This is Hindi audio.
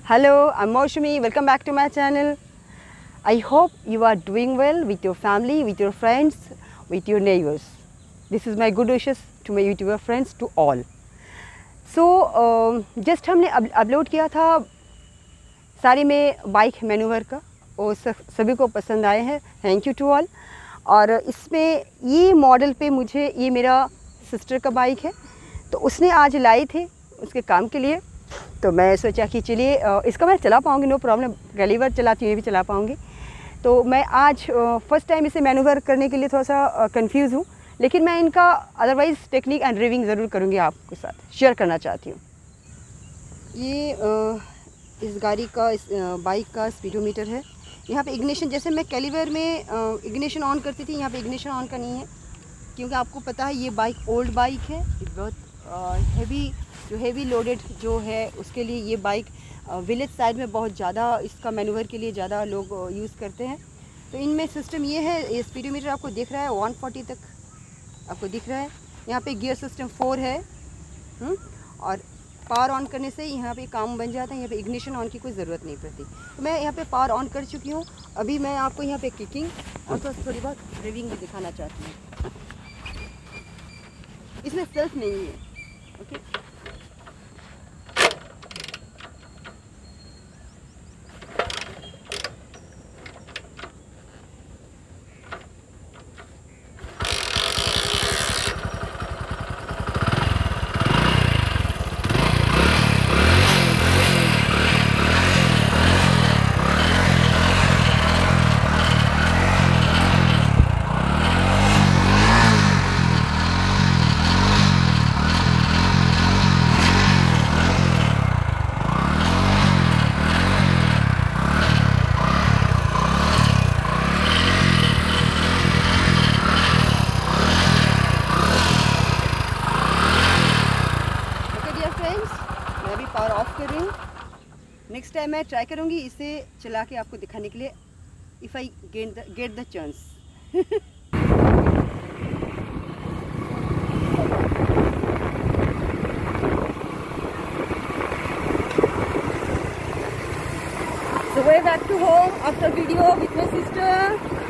Hello, I'm Moushami. Welcome back to my channel. I hope you are doing well with your family, with your friends, with your neighbors. This is my good wishes to my YouTuber friends, to all. So, just हमने अपलोड किया था सारी में बाइक मैन्यूवर का और सभी को पसंद आए हैं. Thank you to all. और इसमें ये मॉडल पे मुझे ये मेरा सिस्टर का बाइक है, तो उसने आज लाई थे उसके काम के लिए. तो मैं सोचा कि चलिए इसका मैं चला पाऊँगी, नो प्रॉब्लम. कैलीवर चलाती हूँ, ये भी चला पाऊँगी. तो मैं आज फर्स्ट टाइम इसे मैनूवर करने के लिए थोड़ा सा कंफ्यूज हूँ, लेकिन मैं इनका अदरवाइज़ टेक्निक एंड रिविंग ज़रूर करूँगी, आपके साथ शेयर करना चाहती हूँ. ये इस गाड़ी का, इस बाइक का स्पीडोमीटर है. यहाँ पे इग्निशन, जैसे मैं कैलीवर में इग्निशन ऑन करती थी, यहाँ पे इग्निशन ऑन का नहीं है, क्योंकि आपको पता है ये बाइक ओल्ड बाइक है. बहुत हेवी लोडेड जो है उसके लिए ये बाइक विलेज साइड में बहुत ज़्यादा इसका मैनूवर के लिए ज़्यादा लोग यूज़ करते हैं. तो इनमें सिस्टम ये है, ये स्पीडोमीटर आपको दिख रहा है 140 तक आपको दिख रहा है. यहाँ पे गियर सिस्टम 4 है. और पावर ऑन करने से यहाँ पे काम बन जाता है. यहाँ पे इग्निशन ऑन की कोई ज़रूरत नहीं पड़ती. तो मैं यहाँ पे पावर ऑन कर चुकी हूँ. अभी मैं आपको यहाँ पे किकिंग और थोड़ी बहुत ड्राइविंग भी दिखाना चाहती हूँ. इसमें सेल्फ नहीं है. ओके, मैं अभी पावर ऑफ कर रही हूँ. नेक्स्ट टाइम मैं ट्राई करूँगी इसे चला के आपको दिखाने के लिए, if I get the chance. So way back to home after video with my sister.